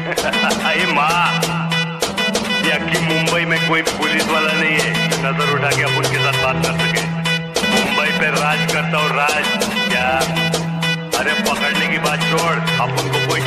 अरे माँ, ये कि मुंबई में कोई पुलिस वाला नहीं है नजर उठा के अपन के साथ बात कर सके। मुंबई पे राज करता हूँ, राज क्या? अरे पकड़ने की बात छोड़, अपन को कोई